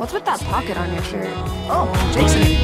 What's with that pocket on your shirt? Oh, Jason.